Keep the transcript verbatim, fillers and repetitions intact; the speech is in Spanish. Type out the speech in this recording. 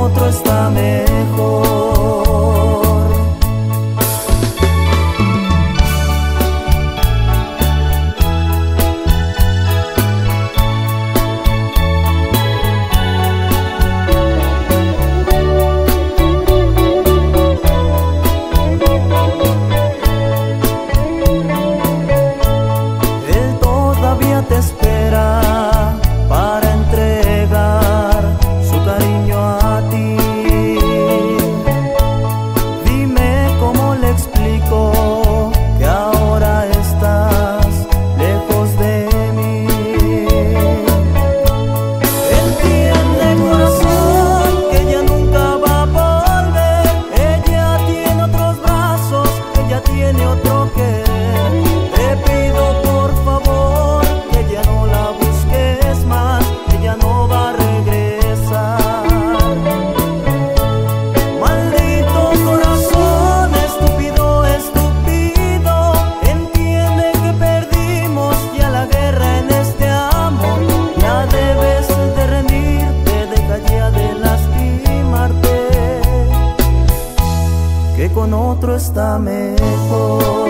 otro está mejor. Él todavía te espera para entregar su cariño a ti. Dime cómo le explico que ahora estás lejos de mí. Entiende, corazón, que ella nunca va a volver. Ella tiene otros brazos, ella tiene otro querer. Te pido por favor que ya no la busques más, ella no va a regresar. Maldito corazón, estúpido, estúpido, entiende que perdimos ya la guerra en este amor. Ya debes de rendirte, deja ya de lastimarte, que con otro está mejor.